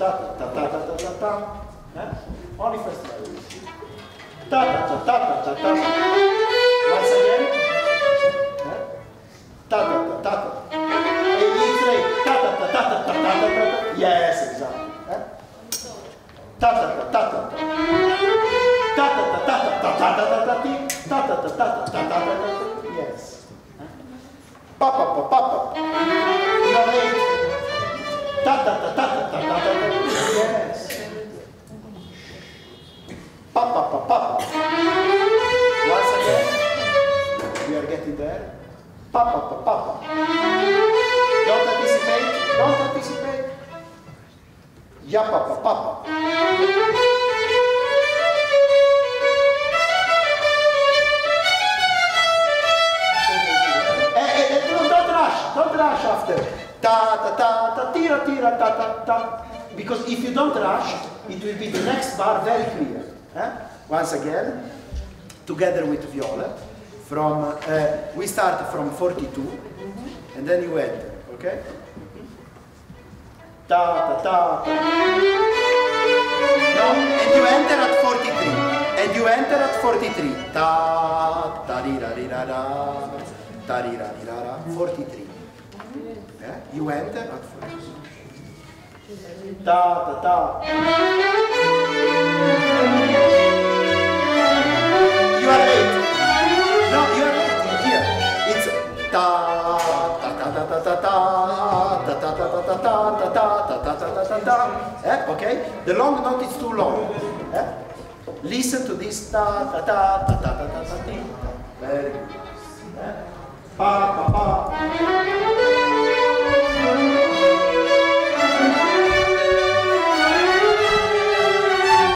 ta ta ta ta ta ta. Only first violin. Ta ta ta ta ta ta ta. Once again. Ta ta ta ta ta. E E3. Ta ta ta ta ta ta ta ta. Yes, exactly. Ta ta ta ta ta. Ta ta ta ta ta ta ta ta ta. Ta ta ta ta ta ta ta ta. Yes. Pa pa pa pa pa. You are late. Ta ta ta ta ta ta ta ta. Yes. Pa pa pa pa pa. Once again. We are getting there. Pa pa pa pa pa. Don't anticipate. Don't anticipate. Ya pa pa pa pa. Don't rush after. Ta ta ta ta tira tira ta ta ta. Because if you don't rush, it will be the next bar very clear. Once again, together with viola. From we start from 42, and then you enter. Okay. Ta ta ta. No, and you enter at 43. And you enter at 43. Ta ta di da di da da. Ta di da di da da. 43. You enter at 43. Ta ta ta. You are late. No, you are late. Here. It's ta ta ta ta ta ta ta ta ta ta ta ta ta ta ta ta ta ta. Okay? The long note is too long. Listen to this ta ta ta ta ta ta ta ta. Very good. Pa pa pa.